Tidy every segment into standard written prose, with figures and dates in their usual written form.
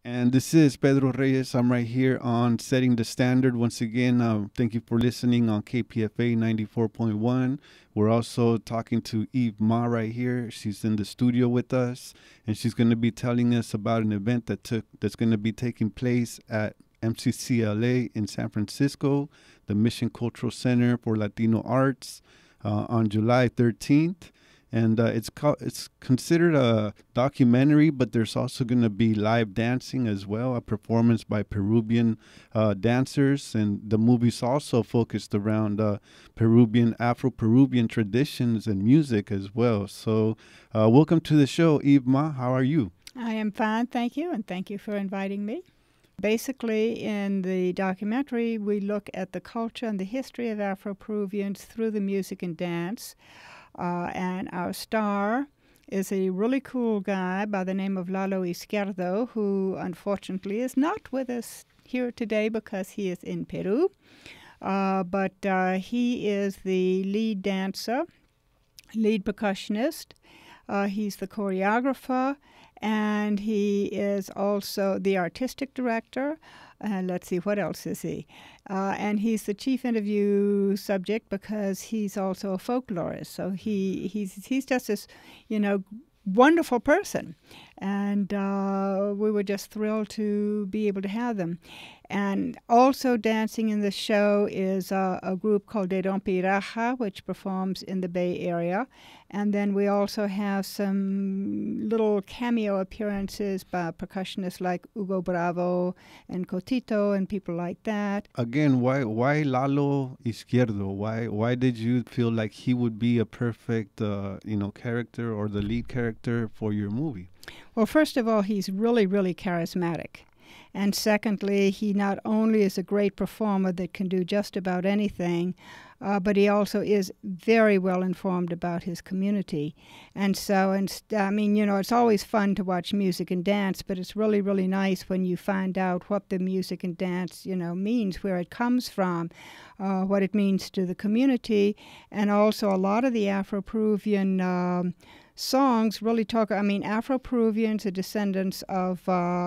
And this is Pedro Reyes. I'm right here on Setting the Standard. Once again, thank you for listening on KPFA 94.1. We're also talking to Eve Ma right here. She's in the studio with us, and she's going to be telling us about an event that's going to be taking place at MCCLA in San Francisco, the Mission Cultural Center for Latino Arts, on July 13th. And it's considered a documentary, but there's also going to be live dancing as well, a performance by Peruvian dancers. And the movie's also focused around Afro-Peruvian traditions and music as well. So welcome to the show, Eve Ma. How are you? I am fine, thank you, and thank you for inviting me. Basically, in the documentary, we look at the culture and the history of Afro-Peruvians through the music and dance. And our star is a really cool guy by the name of Lalo Izquierdo, who unfortunately is not with us here today because he is in Peru. But he is the lead dancer, lead percussionist. He's the choreographer, and he is also the artistic director. Let's see, what else is he? And he's the chief interview subject because he's also a folklorist. So he's just this, wonderful person. And we were just thrilled to be able to have them. And also dancing in the show is a group called De Rompe y Raja, which performs in the Bay Area. And then we also have some little cameo appearances by percussionists like Hugo Bravo and Cotito and people like that. Again, why Lalo Izquierdo? Why did you feel like he would be a perfect character or the lead character for your movie? Well, first of all, he's really, really charismatic. And secondly, he not only is a great performer that can do just about anything, but he also is very well informed about his community. And so, it's always fun to watch music and dance, but it's really, really nice when you find out what the music and dance, means, where it comes from, what it means to the community. And also a lot of the Afro-Peruvian songs really talk, Afro-Peruvians are descendants of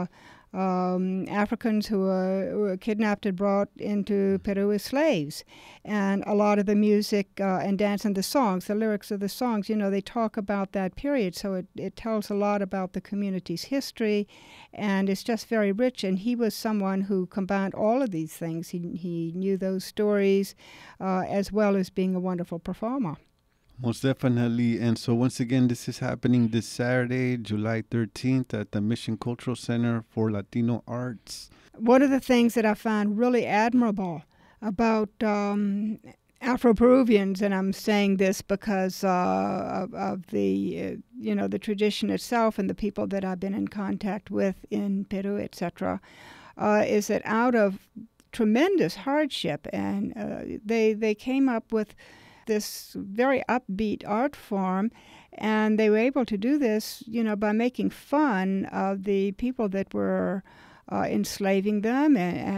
Africans who were kidnapped and brought into Peru as slaves. And a lot of the music and dance and the songs, the lyrics of the songs, they talk about that period. So it tells a lot about the community's history, and it's just very rich. And he was someone who combined all of these things. He knew those stories as well as being a wonderful performer. Most definitely. And so once again, this is happening this Saturday, July 13th at the Mission Cultural Center for Latino Arts. One of the things that I find really admirable about Afro-Peruvians, and I'm saying this because of the, the tradition itself and the people that I've been in contact with in Peru, etc., is that out of tremendous hardship, and they came up with this very upbeat art form, and they were able to do this, by making fun of the people that were enslaving them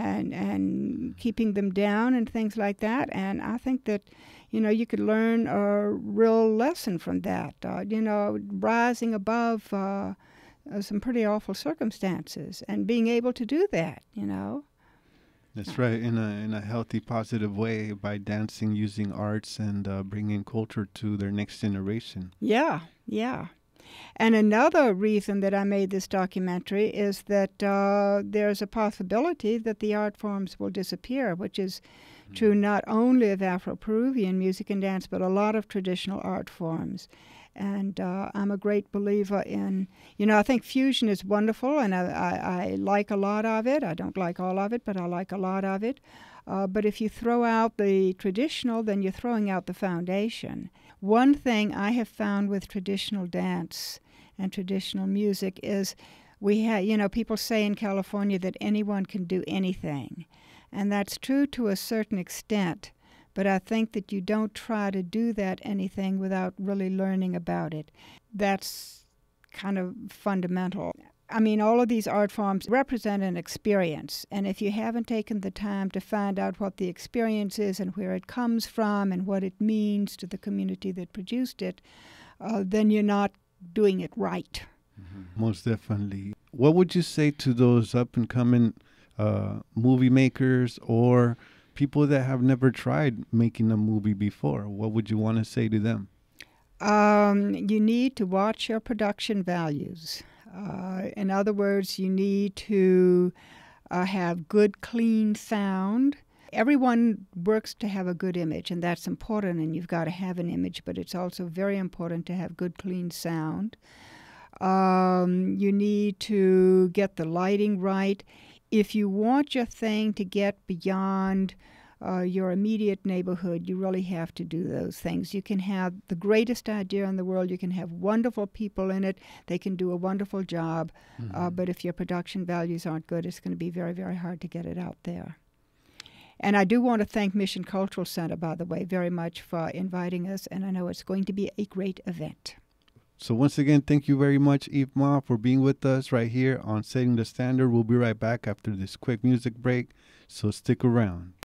and keeping them down and things like that. And I think that, you could learn a real lesson from that, rising above some pretty awful circumstances and being able to do that, That's right, in a healthy, positive way by dancing, using arts, and bringing culture to their next generation. Yeah. And another reason that I made this documentary is that there's a possibility that the art forms will disappear, which is true not only of Afro-Peruvian music and dance, but a lot of traditional art forms. And I'm a great believer in, I think fusion is wonderful, and I like a lot of it. I don't like all of it, but I like a lot of it. But if you throw out the traditional, then you're throwing out the foundation. One thing I have found with traditional dance and traditional music is we have, people say in California that anyone can do anything. And that's true to a certain extent. But I think that you don't try to do that anything without really learning about it. That's kind of fundamental. All of these art forms represent an experience. And if you haven't taken the time to find out what the experience is and where it comes from and what it means to the community that produced it, then you're not doing it right. Mm-hmm. Most definitely. what would you say to those up and coming movie makers or people that have never tried making a movie before? What would you want to say to them? You need to watch your production values. In other words, you need to have good, clean sound. Everyone works to have a good image, and that's important, and you've got to have an image, but it's also very important to have good, clean sound. You need to get the lighting right. If you want your thing to get beyond your immediate neighborhood, you really have to do those things. You can have the greatest idea in the world. You can have wonderful people in it. They can do a wonderful job. But if your production values aren't good, it's going to be very, very hard to get it out there. And I do want to thank Mission Cultural Center, by the way, very much for inviting us. And I know it's going to be a great event. So once again, thank you very much, Eve Ma, for being with us right here on Setting the Standard. We'll be right back after this quick music break, so stick around.